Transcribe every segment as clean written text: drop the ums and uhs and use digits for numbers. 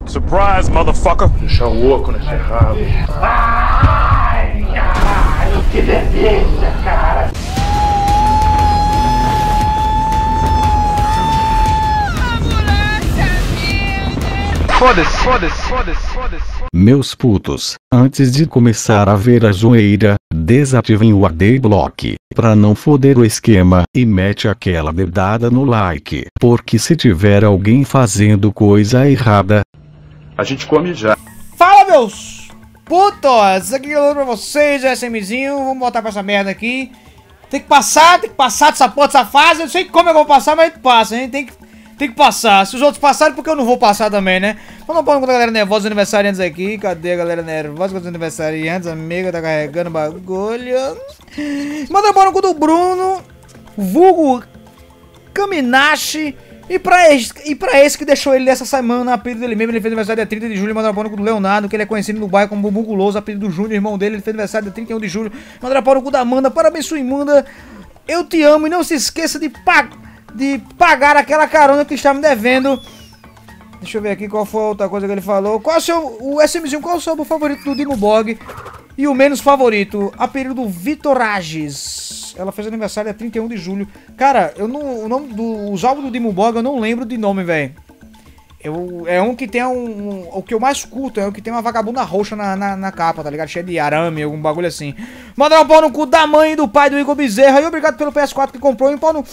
Surprise, motherfucker! Deixar o oco nesse rabo. Ai, caralho, que delícia, cara! Foda-se, foda-se, foda-se, foda-se. Meus putos, antes de começar a ver a zoeira, desativem o Adblock, pra não foder o esquema, e mete aquela dedada no like, porque se tiver alguém fazendo coisa errada, A gente come já. Fala, meus putos! Aqui eu pra vocês, é SMzinho. Vamos voltar pra essa merda aqui. Tem que passar dessa porra, dessa fase. Eu não sei como eu vou passar, mas passa, hein? Tem que passar. Se os outros passarem, porque eu não vou passar também, né? Vamos pôr com a galera nervosa, os aniversariantes aqui. Cadê a galera nervosa com os aniversariantes? Amiga, tá carregando bagulho. Manda bora no cu do Bruno, vulgo Kaminashi. E pra esse que deixou ele dessa semana, apelido dele mesmo, ele fez aniversário dia 30 de julho, mandou no cu do Leonardo, que ele é conhecido no bairro como Bumbum Guloso, apelido do Júnior, irmão dele, ele fez aniversário dia 31 de julho, mandou no cu da Amanda, parabéns sua imunda, eu te amo e não se esqueça de pagar aquela carona que está me devendo. Deixa eu ver aqui qual foi a outra coisa que ele falou. Qual é o SMzinho, qual é o seu favorito do Dimobog? E o menos favorito, apelido do Vitor Ages. Ela fez aniversário dia 31 de julho. Cara, o nome dos álbuns do Dimobog eu não lembro de nome, velho. É um que tem o que eu mais curto, é o que tem uma vagabunda roxa na capa, tá ligado? Cheia de arame, algum bagulho assim. Mandar um pau no cu da mãe e do pai do Igor Bezerra. E obrigado pelo PS4 que comprou e um pau no...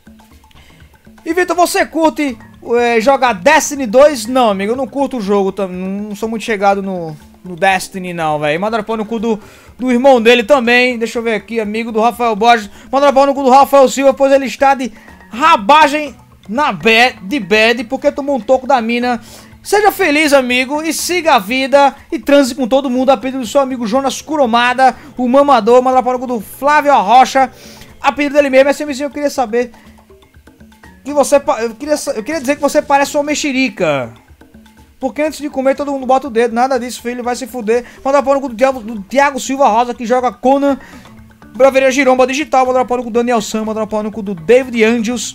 E Vitor, você curte jogar Destiny 2? Não, amigo, eu não curto o jogo, não sou muito chegado no Destiny não, velho. Mandaram pau no cu do irmão dele também. Deixa eu ver aqui, amigo do Rafael Borges. Mandaram pau no cu do Rafael Silva, pois ele está de rabagem de bad, porque tomou um toco da mina. Seja feliz, amigo, e siga a vida e transe com todo mundo. A pedido do seu amigo Jonas Kuromada, o mamador. Mandaram pau no cu do Flávio Arrocha, a pedido dele mesmo. SMzinho, eu queria saber que eu queria dizer que você parece uma mexerica. Porque antes de comer todo mundo bota o dedo. Nada disso, filho, vai se fuder. Manda pau no cu do Thiago Silva Rosa, que joga Conan. Braveria Giromba Digital. Manda pau no cu do Daniel Sam. Manda pau no cu do David Angels.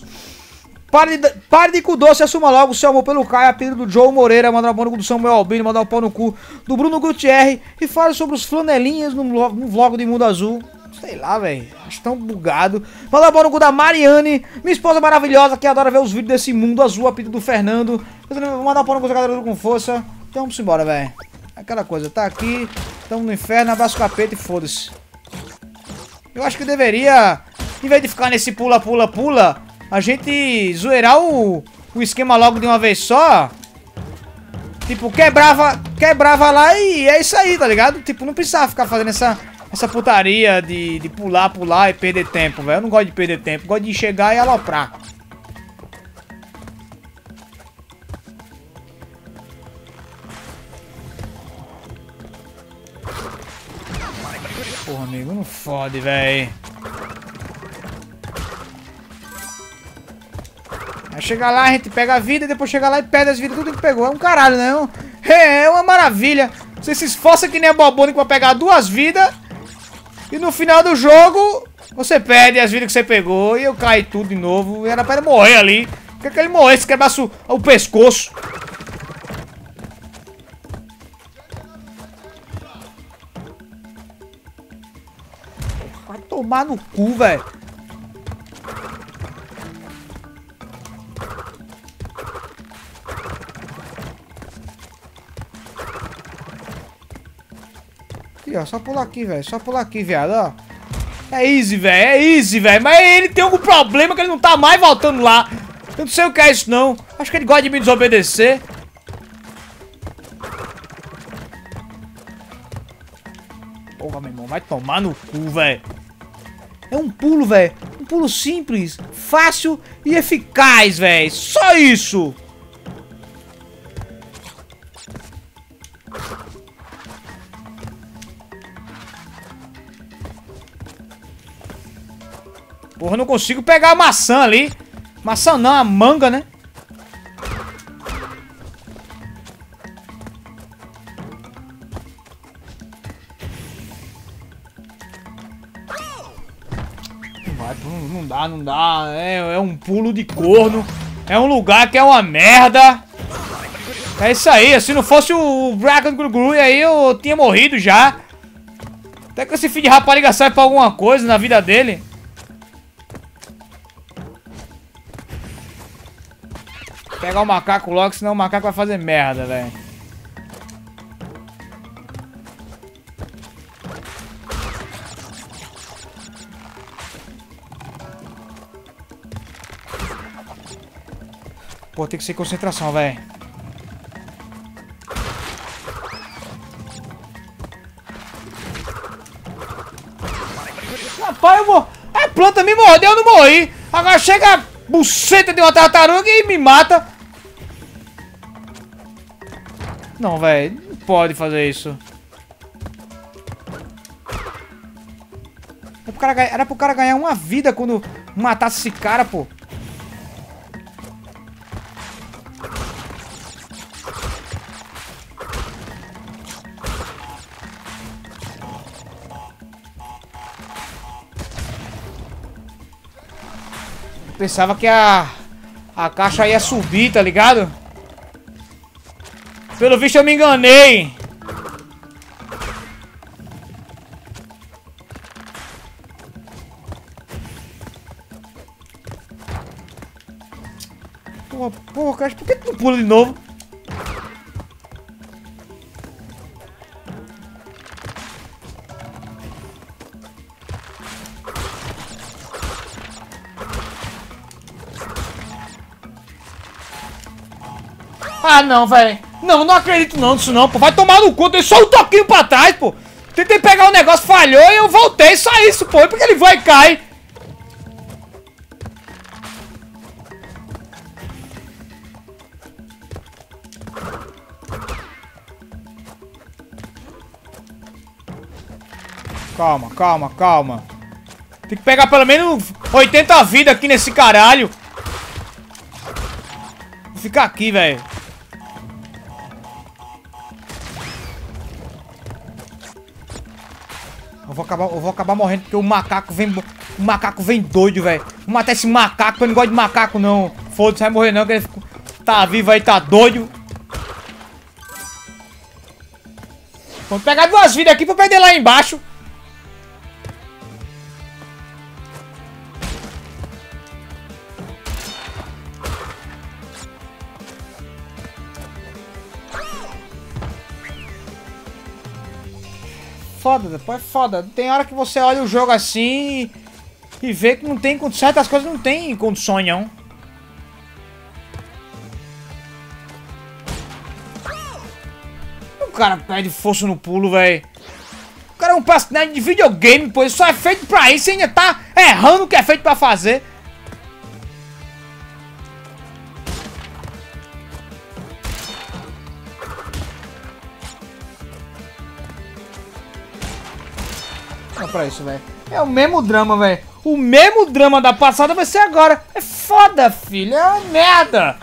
Pare de cu doce, assuma logo seu amor pelo Caio. Apelido do Joe Moreira. Manda pau no cu do Samuel Albino. Manda pau no cu do Bruno Gutierrez. E fale sobre os flanelinhas no vlog do Mundo Azul. Sei lá, velho. Acho tão bugado. Manda pau no cu da Mariane, minha esposa maravilhosa, que adora ver os vídeos desse Mundo Azul. Apelido do Fernando. Vou mandar pau no cu da galera com força. Então vamos embora, velho. Aquela coisa, tá aqui, tamo no inferno, abraço o capeta e foda-se. Eu acho que deveria, em vez de ficar nesse pula, a gente zoeirar o esquema logo de uma vez só. Tipo, quebrava lá e é isso aí, tá ligado? Tipo, não precisava ficar fazendo essa putaria de pular e perder tempo, velho. Eu não gosto de perder tempo, gosto de chegar e aloprar. Porra, amigo, não fode, velho. Aí chega lá, a gente pega a vida e depois chega lá e perde as vidas, tudo que pegou. É um caralho, né? É uma maravilha. Você se esforça que nem a Bobônica pra pegar 2 vidas. E no final do jogo, você perde as vidas que você pegou. E eu caí tudo de novo. E era pra ele morrer ali. Quer que ele morresse, quebrasse o pescoço. Vai tomar no cu, velho. Aqui, ó, só pular aqui, velho. Só pular aqui, viado, ó. É easy, velho. Mas ele tem algum problema que ele não tá mais voltando lá. Eu não sei o que é isso, não. Acho que ele gosta de me desobedecer. Porra, meu irmão, vai tomar no cu, velho. É um pulo, velho. Um pulo simples, fácil e eficaz, velho. Só isso. Porra, eu não consigo pegar a maçã ali. Maçã não, a manga, né? Não dá. É um pulo de corno. É um lugar que é uma merda. É isso aí, se não fosse o Dragon Gru aí eu tinha morrido já. Até que esse filho de rapariga serve pra alguma coisa na vida dele. Vou pegar o macaco logo, senão o macaco vai fazer merda, velho. Pô, tem que ser concentração, velho. Rapaz, eu vou... A planta me mordeu, eu não morri. Agora chega a buceta de uma tartaruga e me mata. Não, velho. Não pode fazer isso. Era pro cara ganhar uma vida quando matasse esse cara, pô. Pensava que a caixa ia subir, tá ligado? Pelo visto eu me enganei. Porra, caixa, por que tu não pula de novo? Ah, não, velho. Não acredito não nisso não, pô. Vai tomar no cu, dei só um toquinho pra trás, pô. Tentei pegar o negócio, falhou e eu voltei, só isso, pô. E por que ele vai e cai? Calma, calma, calma. Tem que pegar pelo menos 80 vidas aqui nesse caralho. Vou ficar aqui, velho. Eu vou acabar morrendo porque o macaco vem doido, velho. Vou matar esse macaco, eu não gosto de macaco, não. Foda-se, vai morrer não, que ele tá vivo aí, tá doido. Vou pegar 2 vidas aqui pra perder lá embaixo. Foda, depois é foda. Tem hora que você olha o jogo assim e vê que não tem certas coisas não tem condições, não. O cara perde força no pulo, velho. O cara é um personagem de videogame, pô. Ele só é feito pra isso e ainda tá errando o que é feito pra fazer. Não, pra isso, velho. É o mesmo drama, velho. O mesmo drama da passada vai ser agora. É foda, filho. É uma merda.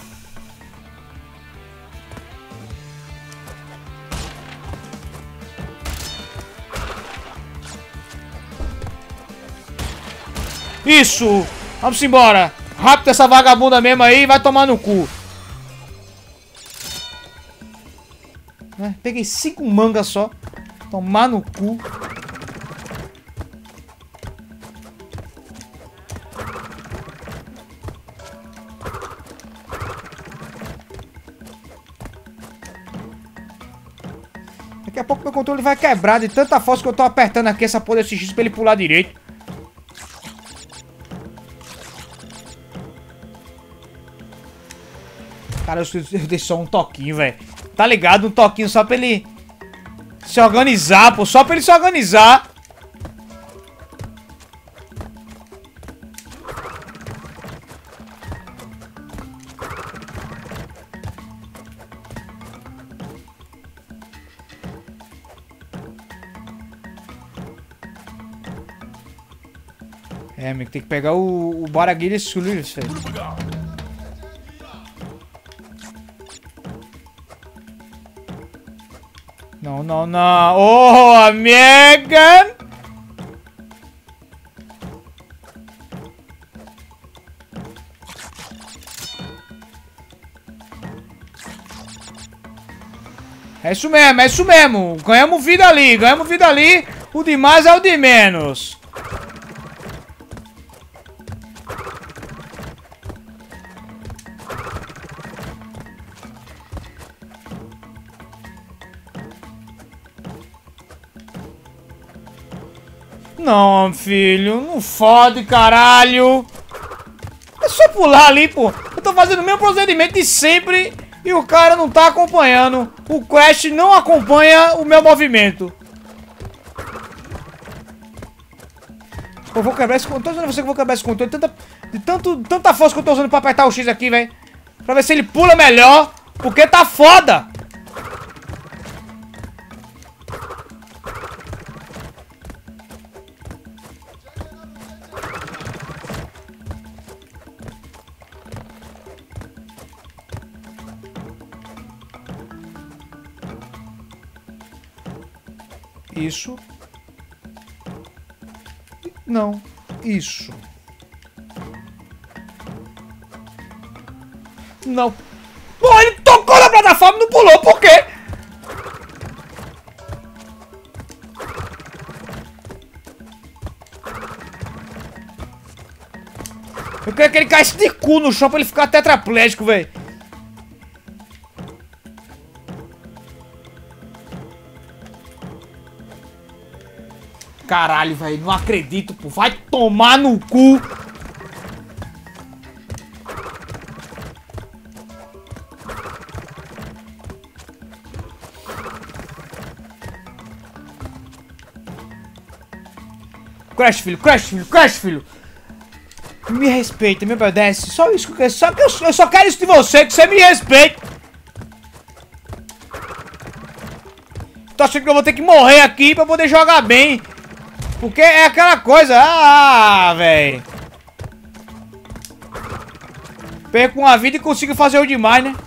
Isso. Vamos embora. Rápido essa vagabunda mesmo aí e vai tomar no cu. Peguei 5 mangas só. Tomar no cu. Daqui a pouco meu controle vai quebrar de tanta força que eu tô apertando aqui essa porra desse X pra ele pular direito. Cara, eu dei só um toquinho, velho. Tá ligado? Um toquinho só pra ele se organizar, pô. Só pra ele se organizar. É, amigo, tem que pegar o Baraguilha Sulis, velho. Não, não, não. Oh, amiga! É isso mesmo, é isso mesmo. Ganhamos vida ali, ganhamos vida ali. O de mais é o de menos. Não, filho, não fode, caralho. É só pular ali, pô. Eu tô fazendo o mesmo procedimento de sempre e o cara não tá acompanhando. O Crash não acompanha o meu movimento. Eu vou quebrar esse controle. Tô dizendo a você que eu vou quebrar esse controle. Tanta força que eu tô usando pra apertar o X aqui, velho. Pra ver se ele pula melhor. Porque tá foda. Isso. Não. Isso. Não. Pô, ele tocou na plataforma e não pulou. Por quê? Eu queria que ele caísse de cu no chão pra ele ficar tetraplégico, velho. Caralho, velho, não acredito, pô. Vai tomar no cu. Crash, filho, Crash, filho, Crash, filho. Me respeita, me obedece. Só isso que eu quero. Eu só quero isso de você, que você me respeite. Tô achando que eu vou ter que morrer aqui pra poder jogar bem. Porque é aquela coisa. Ah, velho. Perco uma vida e consigo fazer o demais, né?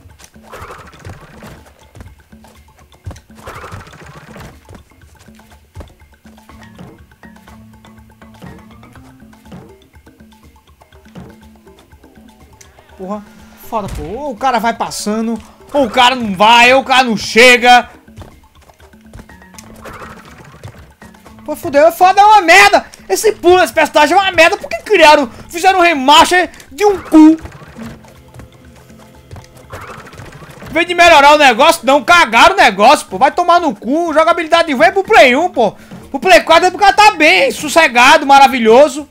Porra, foda, pô. Ou o cara vai passando, ou o cara não vai, ou o cara não chega. Pô, fudeu, foda, é uma merda. Esse pulo, esse personagem é uma merda. Por que criaram, fizeram um remaster de um cu? Em vez de melhorar o negócio, não, cagaram o negócio, pô. Vai tomar no cu, jogabilidade de vez pro Play 1, pô. O Play 4 é porque tá bem, sossegado, maravilhoso.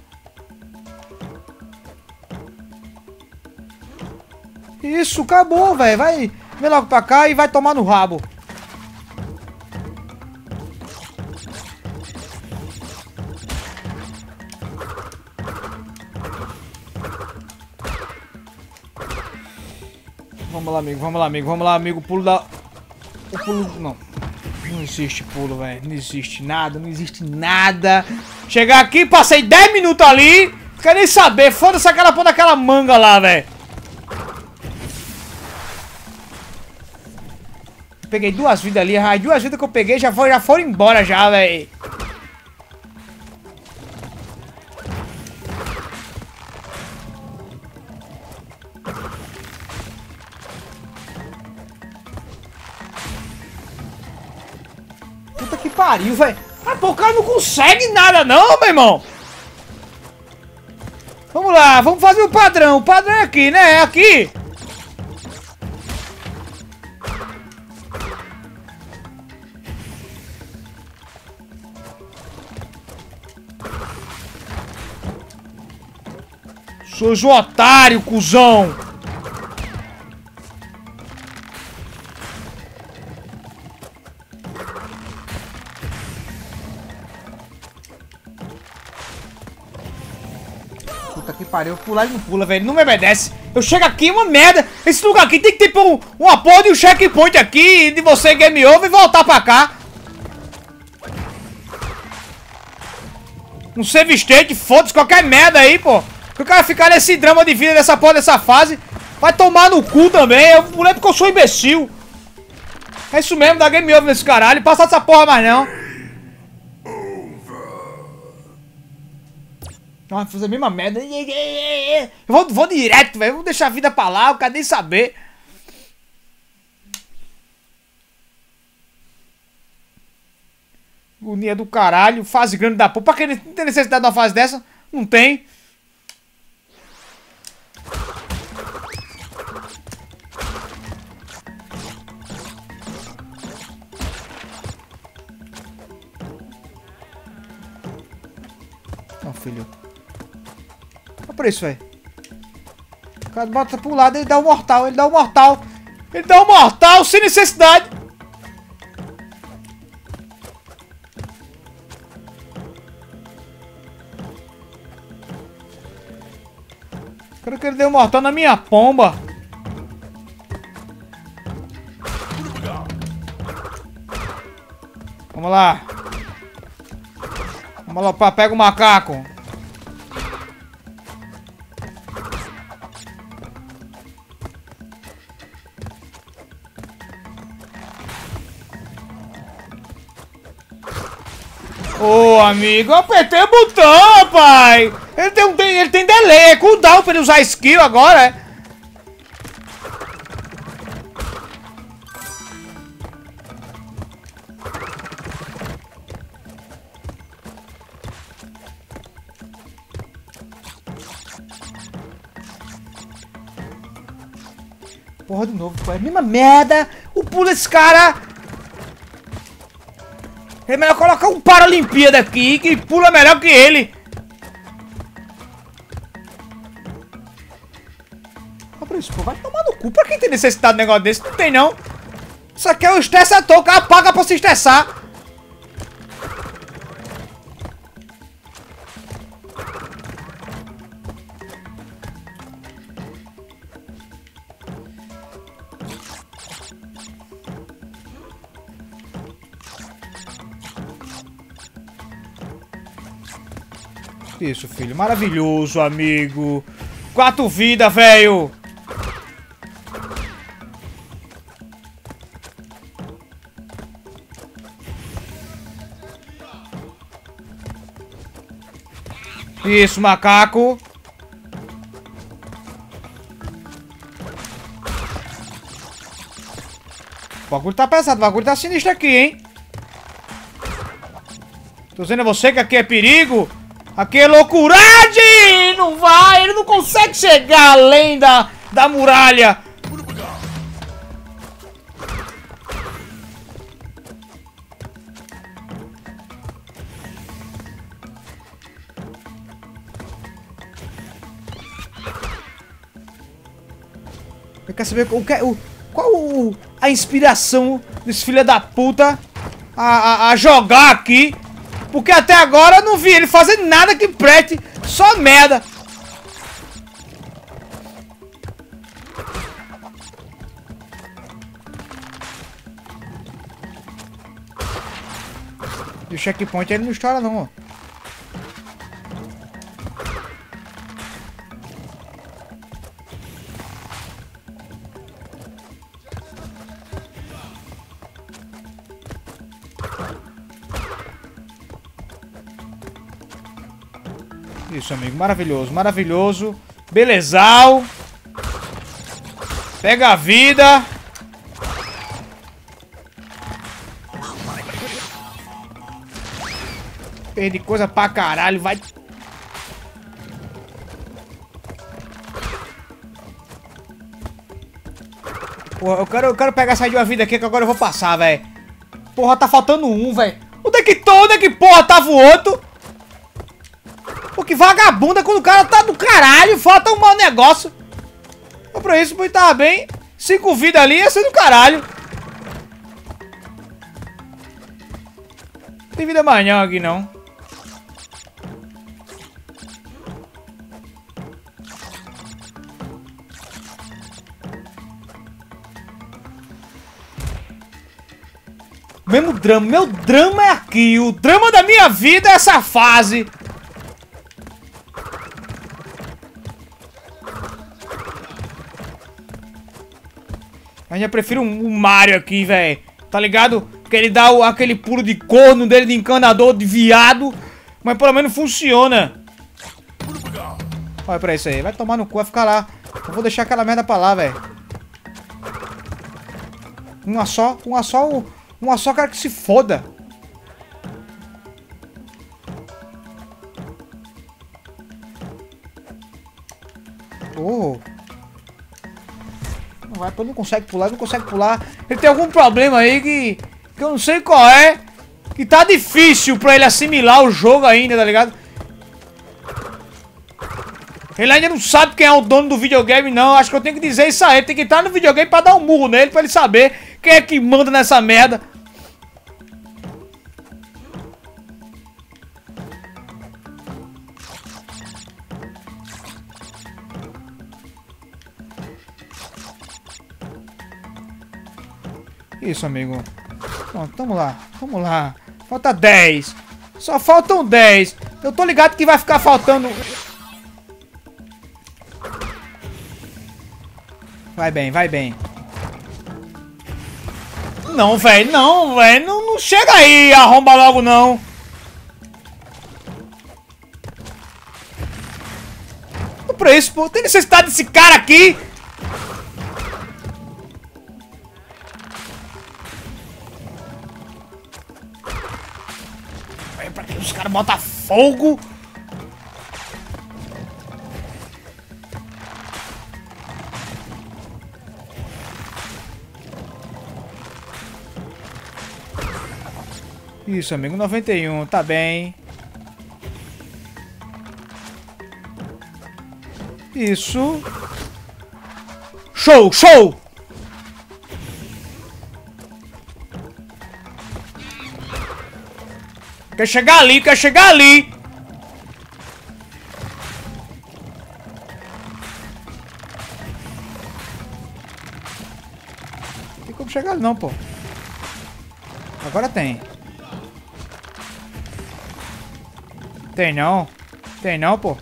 Isso, acabou, velho. Vai, vem logo pra cá e vai tomar no rabo. Vamos lá, amigo, vamos lá, amigo, vamos lá, amigo. Pulo da... O pulo... Não. Não existe pulo, velho. Não existe nada, não existe nada. Chegar aqui, passei 10 minutos ali. Não quero nem saber. Foda-se aquela porra daquela manga lá, velho. Peguei 2 vidas ali. As 2 vidas que eu peguei já foram embora já, velho. Puta que pariu, velho. Ah, pô, o cara não consegue nada não, meu irmão. Vamos lá, vamos fazer o padrão. O padrão é aqui, né? É aqui. Sou um otário, cuzão. Puta que pariu, pular ele não pula, velho. Não me obedece. Eu chego aqui, uma merda. Esse lugar aqui tem que ter uma porra de um checkpoint aqui, de você game over e voltar pra cá. Um save state, foda-se qualquer merda aí, pô. Que o cara ficar nesse drama de vida dessa porra, dessa fase. Vai tomar no cu também. Eu pulei porque eu sou imbecil. É isso mesmo, dá game over nesse caralho. Passa dessa porra mais não. Vai fazer a mesma merda. Eu vou direto, velho. Vou deixar a vida pra lá, eu quero nem saber. Agonia do caralho. Fase grande da porra. Pra que não tem necessidade de uma fase dessa? Não tem. Não, filho. Olha por isso, velho. O cara bota pro lado, ele dá um mortal, ele dá um mortal. Ele dá um mortal sem necessidade. Quero que ele dê um mortal na minha pomba. Vamos lá. Vamos lá, pega o macaco. Ô, amigo, eu apertei o botão, pai. Ele tem delay, é cooldown pra ele usar skill agora, é? Porra, de novo, pai. Mesma merda. O pulo desse cara. É melhor colocar um Paralimpíada aqui que pula melhor que ele. Olha pra isso, pô. Vai tomar no cu. Pra quem tem necessidade de um negócio desse? Não tem, não. Isso aqui é o estresse à toa. O cara paga pra se estressar. Isso, filho. Maravilhoso, amigo. 4 vidas, velho. Isso, macaco. O bagulho tá pesado. O bagulho tá sinistro aqui, hein? Tô dizendo a você que aqui é perigo. Aqui é loucuragem! Não vai! Ele não consegue chegar além da muralha! Eu quero saber qual a inspiração desse filho da puta a jogar aqui. Porque até agora eu não vi ele fazer nada que preste, só merda. E o checkpoint ele não estoura não, ó. Isso, amigo. Maravilhoso, maravilhoso. Belezal. Pega a vida. Perdi coisa pra caralho. Vai. Porra, eu quero pegar essa de uma vida aqui que agora eu vou passar, velho. Porra, tá faltando um, velho. Onde é que porra tava o outro? Pô, que vagabunda quando o cara tá do caralho. Falta um mau negócio. Só pra isso, pois tava bem. 5 vidas ali ia ser do caralho. Não tem vida mais não aqui não. Mesmo drama, meu drama é aqui. O drama da minha vida é essa fase. Eu já prefiro um Mario aqui, velho. Tá ligado? Que ele dá aquele pulo de corno dele de encanador, de viado. Mas pelo menos funciona. Olha pra isso aí. Vai tomar no cu, vai ficar lá. Eu vou deixar aquela merda pra lá, velho. Uma só, quero que se foda. Caraca, eu não consigo pular, não consigo pular. Ele tem algum problema aí que eu não sei qual é. Que tá difícil pra ele assimilar o jogo ainda, tá ligado? Ele ainda não sabe quem é o dono do videogame, não. Acho que eu tenho que dizer isso aí. Tem que entrar no videogame pra dar um murro nele, pra ele saber quem é que manda nessa merda. Isso, amigo. Pronto, tamo lá. Vamos lá. Falta 10. Só faltam 10. Eu tô ligado que vai ficar faltando... Vai bem, vai bem. Não, velho. Não, velho. Não chega aí, arromba logo, não. O preço, pô. Tem necessidade desse cara aqui? Pra que os caras botam fogo? Isso, amigo, 91, tá bem. Isso. Show, show! Quer chegar ali, quer chegar ali! Não tem como chegar ali não, pô. Agora tem. Tem não. Tem não, pô.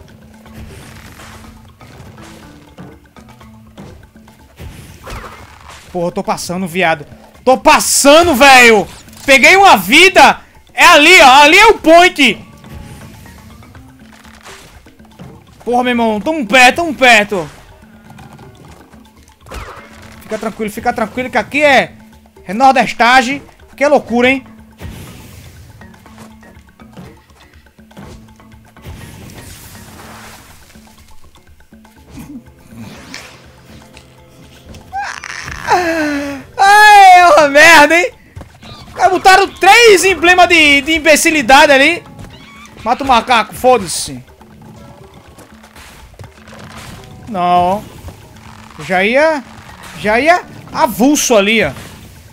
Porra, eu tô passando, viado. Tô passando, velho! Peguei uma vida! É ali, ó. Ali é o point! Porra, meu irmão. Tamo perto, tamo perto. Fica tranquilo que aqui é nordestagem. Aqui é loucura, hein? Ai, é uma merda, hein? Botaram 3 emblemas de imbecilidade ali. Mata o macaco, foda-se. Não. Já ia avulso ali, ó.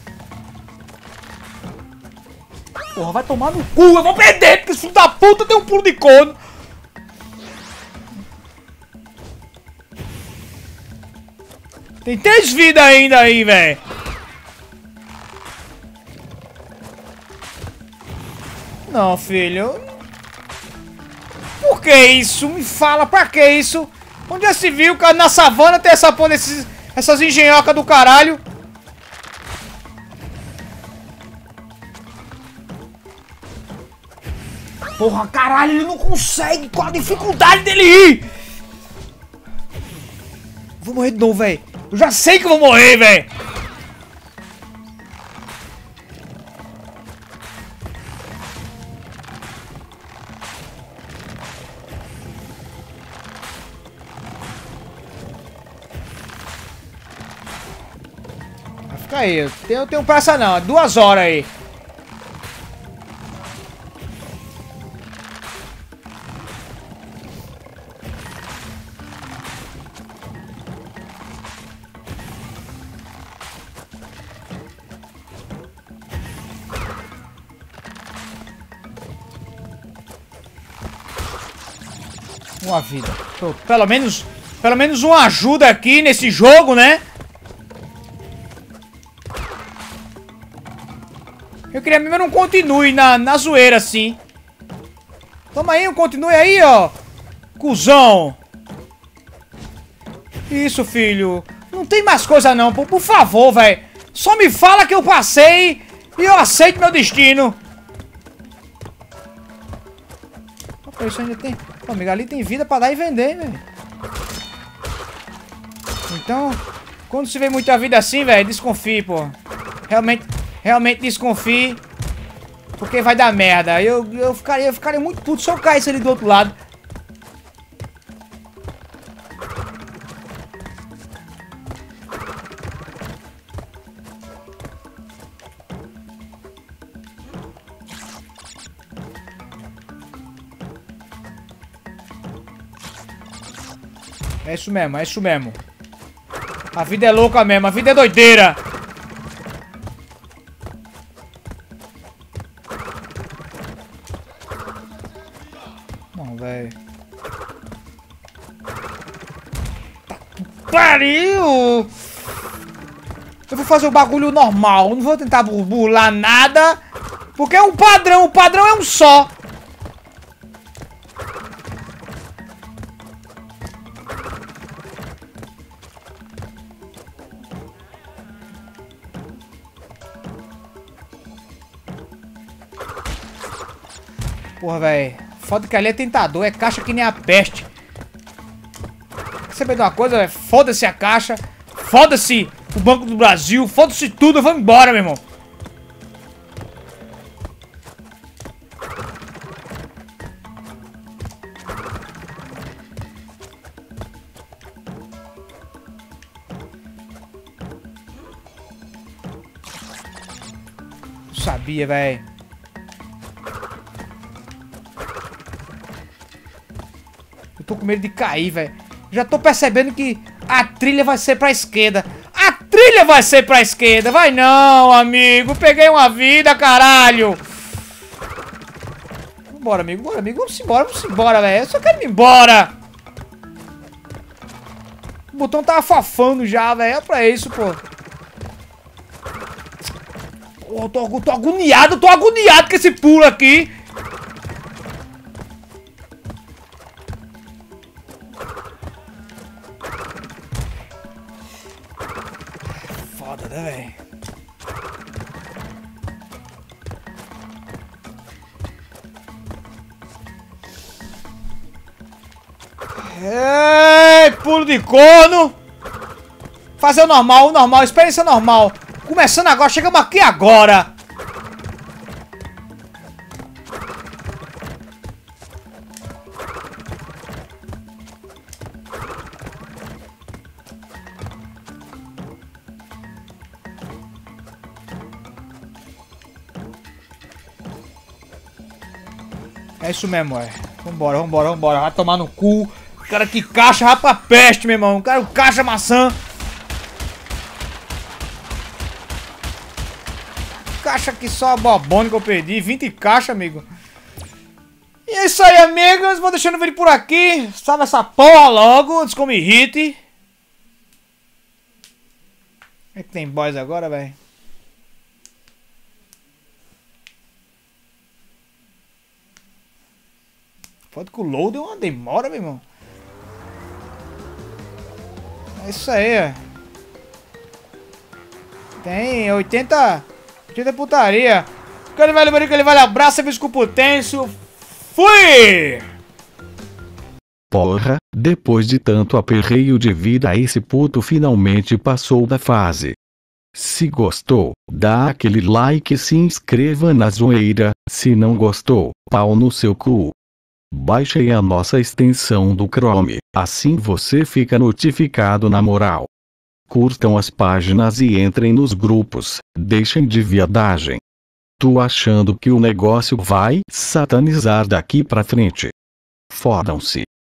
Porra, vai tomar no cu. Eu vou perder, porque esse filho da puta tem um pulo de corno. Tem 3 vidas ainda aí, velho. Não, filho. Por que isso? Me fala, pra que isso? Onde já se viu, cara? Na savana tem essa porra essas engenhocas do caralho. Porra, caralho, ele não consegue. Qual a dificuldade dele ir? Vou morrer de novo, velho. Eu já sei que eu vou morrer, velho. Fica aí, eu tenho pressa não, 2 horas aí. Uma vida. Pelo menos uma ajuda aqui nesse jogo, né? Eu queria mesmo não continue na zoeira assim. Toma aí, continue aí, ó. Cusão. Isso, filho. Não tem mais coisa não, por favor, velho. Só me fala que eu passei e eu aceito meu destino. Opa, isso ainda tem... Pô, amigo, ali tem vida pra dar e vender, velho. Então, quando se vê muita vida assim, velho, desconfie, pô. Realmente desconfie. Porque vai dar merda. Eu ficaria muito puto se eu caísse ali do outro lado. É isso mesmo, é isso mesmo. A vida é louca mesmo, a vida é doideira. Não, velho. Pariu! Eu vou fazer o bagulho normal, não vou tentar burlar nada, porque é um padrão, o padrão é um só. Porra, velho. Foda que ali é tentador, é caixa que nem a peste. Quer saber de uma coisa, velho? Foda-se a caixa, foda-se o Banco do Brasil, foda-se tudo, eu vou embora, meu irmão. Eu sabia, velho. Eu tô com medo de cair, velho. Já tô percebendo que a trilha vai ser pra esquerda. A trilha vai ser pra esquerda. Vai não, amigo. Peguei uma vida, caralho. Vambora, amigo. Bora, amigo. Vamos embora, velho. Eu só quero ir embora. O botão tá afafando já, velho. É pra isso, pô. Pô, eu tô agoniado com esse pulo aqui. Foda, né, velho? Ei, pulo de corno! Fazer o normal, experiência normal. Começando agora, chegamos aqui agora. É isso mesmo, é. Vambora. Vai tomar no cu. Cara, que caixa, rapa peste, meu irmão. Cara, caixa maçã. Caixa que só a bobona que eu perdi. 20 caixas, amigo. E é isso aí, amigos. Vou deixando o vídeo por aqui. Salve essa porra logo, antes que eu me irrite. É que tem boys agora, velho. Pode que o load deu uma demora, meu irmão. É isso aí, ó. Tem 80 putaria. Que ele vale abraço, serviço com potência. Fui! Porra, depois de tanto aperreio de vida, esse puto finalmente passou da fase. Se gostou, dá aquele like e se inscreva na zoeira. Se não gostou, pau no seu cu. Baixe a nossa extensão do Chrome, assim você fica notificado na moral. Curtam as páginas e entrem nos grupos, deixem de viadagem. Tu achando que o negócio vai satanizar daqui pra frente? Fodam-se.